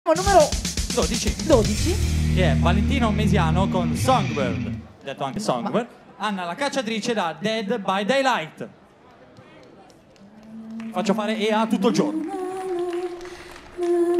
Numero 12. 12. Che è Valentino Mesiano con Songbird, detto anche Songbird. Anna la cacciatrice da Dead by Daylight. Faccio fare EA tutto il giorno.